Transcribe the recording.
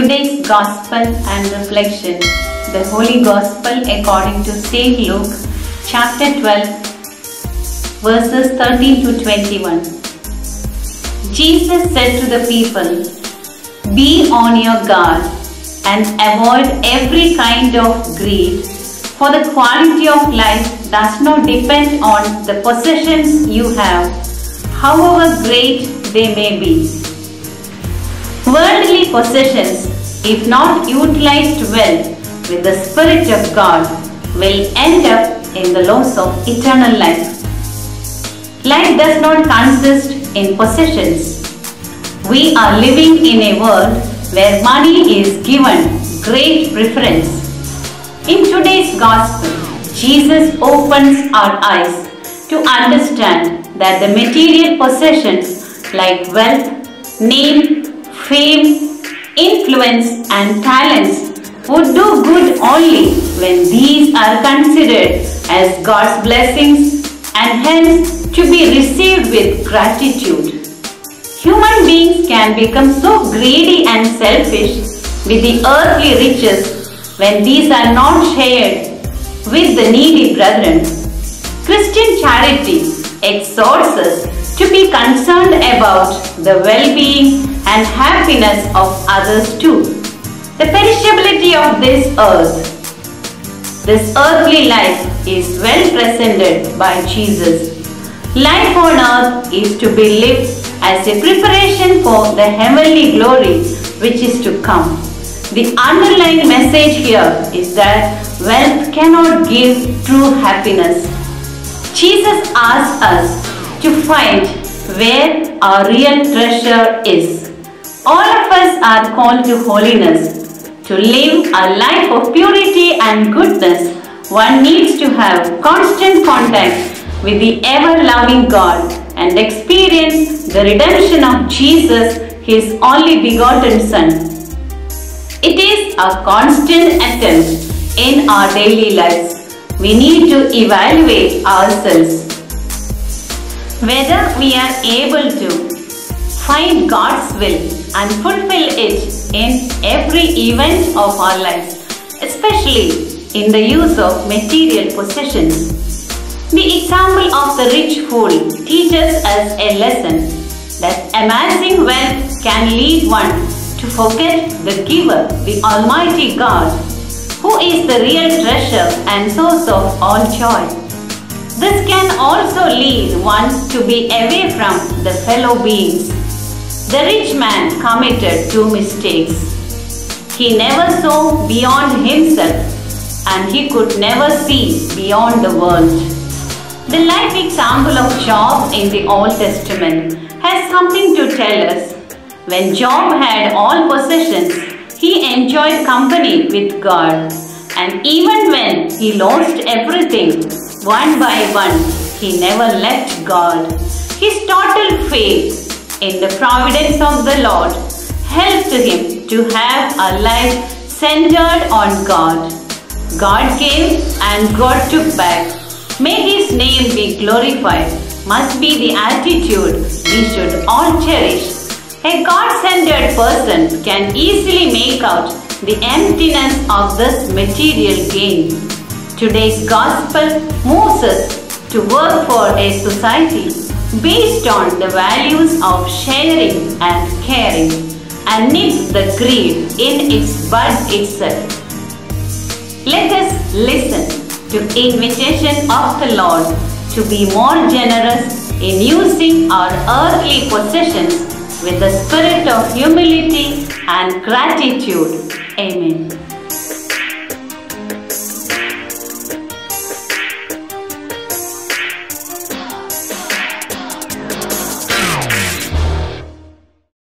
Today's Gospel and Reflection. The Holy Gospel according to St. Luke, chapter 12, verses 13 to 21. Jesus said to the people, "Be on your guard and avoid every kind of greed, for the quality of life does not depend on the possessions you have, however great they may be." Worldly possessions, if not utilized well with the Spirit of God, will end up in the loss of eternal life. Life does not consist in possessions. We are living in a world where money is given great preference. In today's Gospel, Jesus opens our eyes to understand that the material possessions like wealth, name, fame, influence and talents would do good only when these are considered as God's blessings and hence to be received with gratitude. Human beings can become so greedy and selfish with the earthly riches when these are not shared with the needy brethren. Christian charity exhorts us to be concerned about the well-being and happiness of others too. The perishability of this earthly life is well presented by Jesus. Life on earth is to be lived as a preparation for the heavenly glory which is to come. The underlying message here is that wealth cannot give true happiness. Jesus asks us to find where our real treasure is. All of us are called to holiness. To live a life of purity and goodness, one needs to have constant contact with the ever-loving God and experience the redemption of Jesus, His only begotten Son. It is a constant attempt in our daily lives. We need to evaluate ourselves whether we are able to find God's will and fulfill it in every event of our lives, especially in the use of material possessions. The example of the rich fool teaches us a lesson that amassing wealth can lead one to forget the giver, the Almighty God, who is the real treasure and source of all joy. This can also lead one to be away from the fellow beings. The rich man committed two mistakes. He never saw beyond himself and he could never see beyond the world. The life example of Job in the Old Testament has something to tell us. When Job had all possessions, he enjoyed company with God. And even when he lost everything, one by one, he never left God. His total faith in the providence of the Lord helped him to have a life centered on God. God gave and God took back. May His name be glorified must be the attitude we should all cherish. A God-centered person can easily make out the emptiness of this material gain. Today's Gospel moves us to work for a society based on the values of sharing and caring and nips the greed in its bud itself. Let us listen to the invitation of the Lord to be more generous in using our earthly possessions with the spirit of humility and gratitude. Amen.